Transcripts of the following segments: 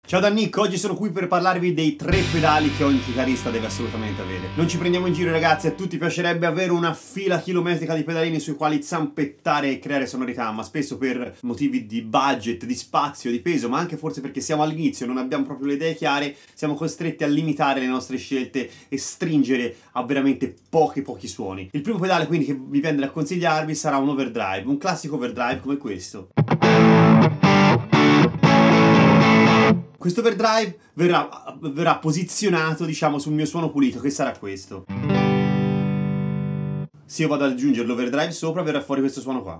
Ciao da Nick, oggi sono qui per parlarvi dei 3 pedali che ogni chitarrista deve assolutamente avere. Non ci prendiamo in giro ragazzi, a tutti piacerebbe avere una fila chilometrica di pedalini sui quali zampettare e creare sonorità, ma spesso per motivi di budget, di spazio, di peso, ma anche forse perché siamo all'inizio, non abbiamo proprio le idee chiare, siamo costretti a limitare le nostre scelte e stringere a veramente pochi suoni. Il primo pedale quindi che mi viene da consigliarvi sarà un overdrive, un classico overdrive come questo. Questo overdrive verrà posizionato, diciamo, sul mio suono pulito, che sarà questo. Se io vado ad aggiungere l'overdrive sopra, verrà fuori questo suono qua.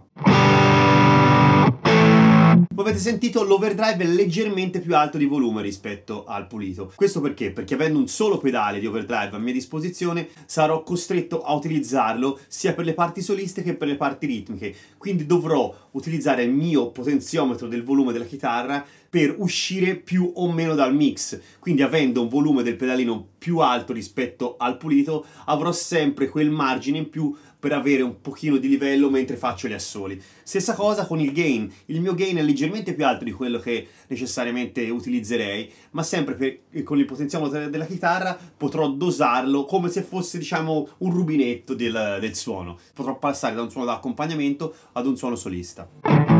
Come avete sentito, l'overdrive è leggermente più alto di volume rispetto al pulito. Questo perché? Perché avendo un solo pedale di overdrive a mia disposizione, sarò costretto a utilizzarlo sia per le parti soliste che per le parti ritmiche. Quindi dovrò utilizzare il mio potenziometro del volume della chitarra per uscire più o meno dal mix. Quindi avendo un volume del pedalino più alto rispetto al pulito, avrò sempre quel margine in più per avere un pochino di livello mentre faccio gli assoli. Stessa cosa con il gain. Il mio gain è leggermente più alto di quello che necessariamente utilizzerei, ma sempre con il potenziometro della chitarra potrò dosarlo come se fosse, diciamo, un rubinetto del suono. Potrò passare da un suono da accompagnamento ad un suono solista.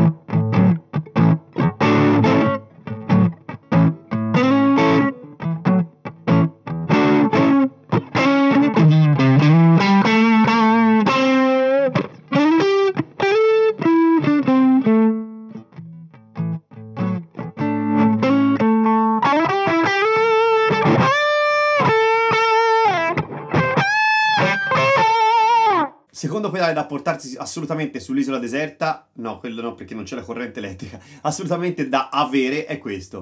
Secondo pedale da portarsi assolutamente sull'isola deserta, no, quello no perché non c'è la corrente elettrica, assolutamente da avere è questo.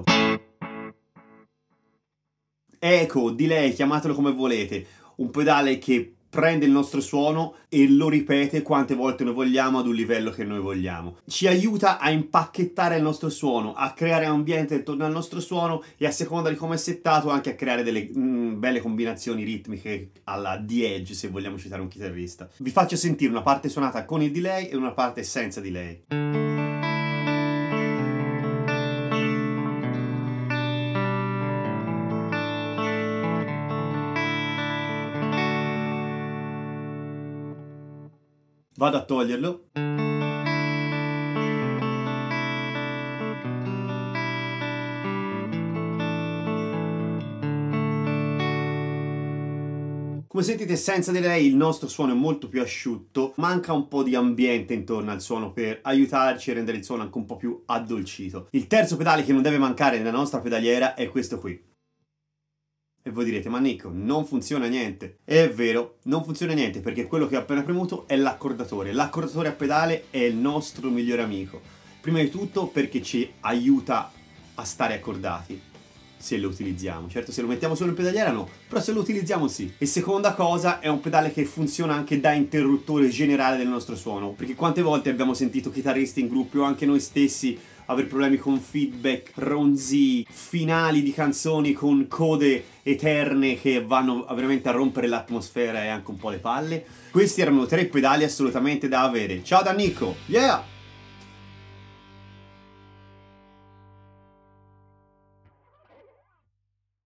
Eco, delay, chiamatelo come volete, un pedale che prende il nostro suono e lo ripete quante volte noi vogliamo ad un livello che noi vogliamo. Ci aiuta a impacchettare il nostro suono, a creare ambiente intorno al nostro suono e a seconda di come è settato anche a creare delle belle combinazioni ritmiche alla The Edge, se vogliamo citare un chitarrista. Vi faccio sentire una parte suonata con il delay e una parte senza delay. Vado a toglierlo. Come sentite, senza delay il nostro suono è molto più asciutto, manca un po' di ambiente intorno al suono per aiutarci a rendere il suono anche un po' più addolcito. Il terzo pedale che non deve mancare nella nostra pedaliera è questo qui. E voi direte, ma Nico, non funziona niente. È vero, non funziona niente perché quello che ho appena premuto è l'accordatore. L'accordatore a pedale è il nostro migliore amico. Prima di tutto perché ci aiuta a stare accordati, se lo utilizziamo. Certo, se lo mettiamo solo in pedaliera no, però se lo utilizziamo sì. E seconda cosa, è un pedale che funziona anche da interruttore generale del nostro suono. Perché quante volte abbiamo sentito chitarristi in gruppi o anche noi stessi avere problemi con feedback, ronzi, finali di canzoni con code eterne che vanno veramente a rompere l'atmosfera e anche un po' le palle. Questi erano 3 pedali assolutamente da avere. Ciao da Nico, yeah!